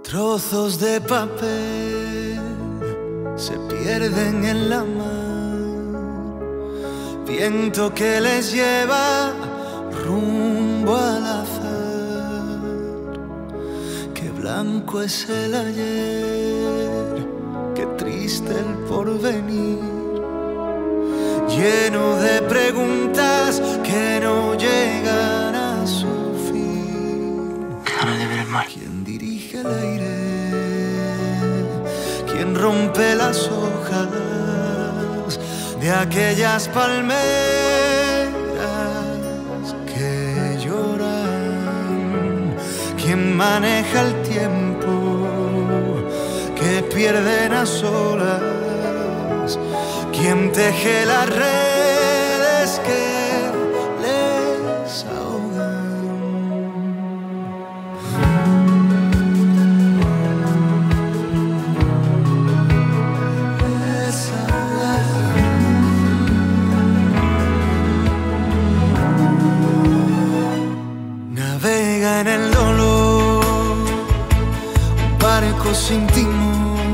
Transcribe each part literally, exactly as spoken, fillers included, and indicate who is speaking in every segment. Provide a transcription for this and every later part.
Speaker 1: Trozos de papel se pierden en la mar, viento que les lleva rumbo al azar. Qué blanco es el ayer, qué triste el porvenir, lleno de preguntas que no llegan a su fin.
Speaker 2: Qué ganas de ver el mar.
Speaker 1: ¿Quién dirige el aire? ¿Quién rompe las hojas de aquellas palmeras que lloran? ¿Quién maneja el tiempo que pierden a solas? ¿Quién teje las redes que les ahogan? Navega en el dolor, un barco sin timón,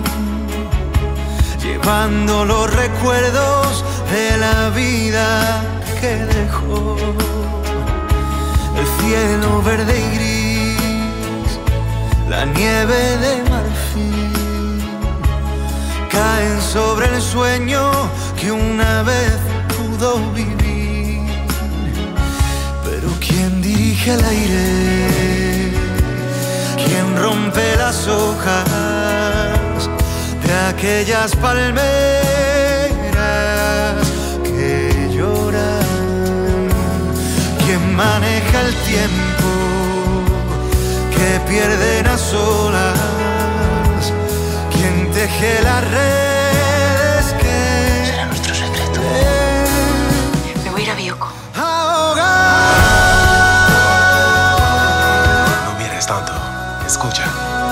Speaker 1: llevando los recuerdos de la vida que dejó. El cielo verde y gris, la nieve de marfil, caen sobre el sueño que una vez pudo vivir. Pero ¿quién dirige el aire? ¿Quién rompe las hojas de aquellas palmeras que lloran? ¿Quién maneja el tiempo que pierden a solas? ¿Quién teje las redes que...
Speaker 2: Será nuestro secreto. Me voy a ir a Bioko.
Speaker 3: No mires tanto, escucha.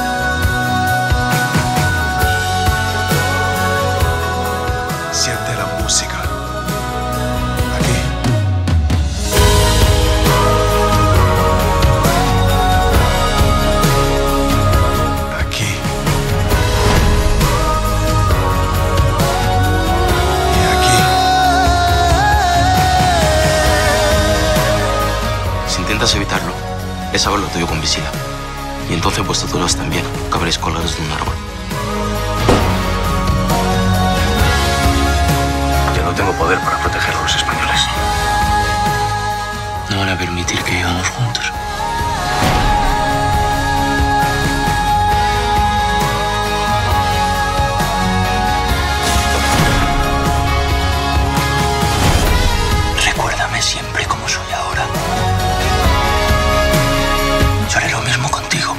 Speaker 3: Siente la música. Aquí. Aquí. Y aquí.
Speaker 2: Si intentas evitarlo, es saber lo tuyo con Visila. Y entonces vuestros dudas también acabaréis colgados de un árbol.
Speaker 3: Yo no tengo poder para proteger a los españoles.
Speaker 2: No van a permitir que vivamos juntos. Recuérdame siempre como soy ahora. Yo haré lo mismo contigo.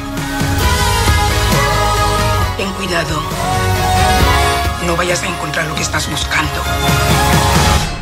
Speaker 4: Ten cuidado. No vayas a encontrar lo que estás buscando.